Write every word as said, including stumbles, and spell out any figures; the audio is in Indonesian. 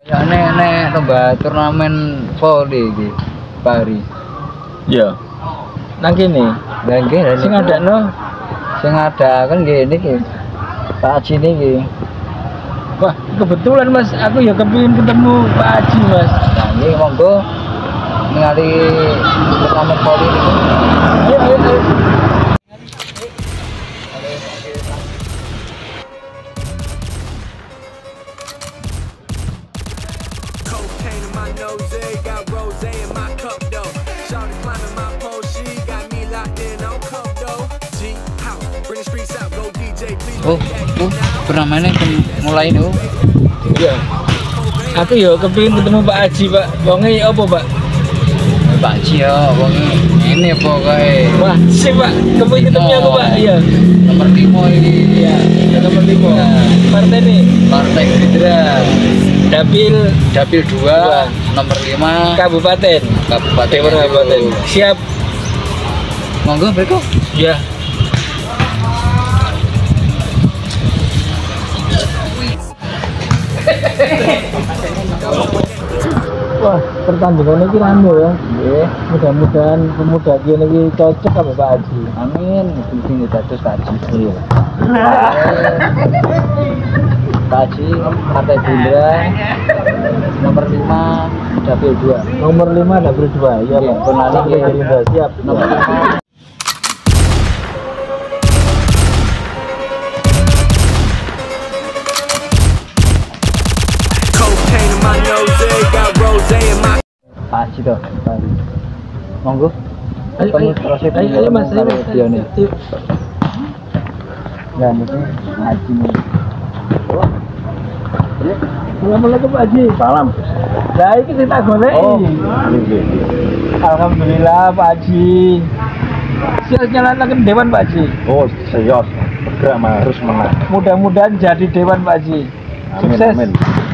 Ya nek nek lomba turnamen voli iki, Pari. Iya. Nang kene. Lah nggih, Sing adakno sing ada kan nggih niki. Pak Haji niki. wah, kebetulan Mas, aku ya kepingin ketemu Pak Haji, Mas. Nah, ini monggo ningali turnamen voli niku. Ayo, ayo, ayo. Oh, oh, turnamennya mulai nih. Iya. Aku ya kepingin ketemu Pak Haji, Pak. Wonge ya apa, Pak? Pak Haji ya, wong ini pokoknya. Wah, sip, Pak. Kepingin ketemu aku, Pak. Iya. Nomor lima ini. Iya, nomor lima. Partai nih. Partai Gerindra. Dapil Dapil dua, nomor lima. Kabupaten. Kabupaten. Kabupaten. Siap. Monggo berikut. Ya. Wah, pertandingan ini rame ya. Nggih. Mudah-mudahan pemuda kene iki cocok sama Pak Haji. Amin. Sing dados Pak Haji. Iya. Pak Haji, Partai Gerindra. Nomor lima, Dapil dua. Nomor lima dapil dua. Iya, Pak. Penari Gerindra siap. Nomor lima. Pak Haji toh. Monggo. Ayo, ayo, ayo, ayo, Mas, ayo, Mas, ayo, nih. ayo. Nah, niki Pak Haji nih. Assalamualaikum Pak Haji. Salam. Lah iki sing tak goleki. Oh. Alhamdulillah Pak Haji. Siap nyalakan dewan Pak Haji. Oh, serius. Segera harus menang. Mudah-mudahan jadi dewan Pak Haji. Sukses. Amin.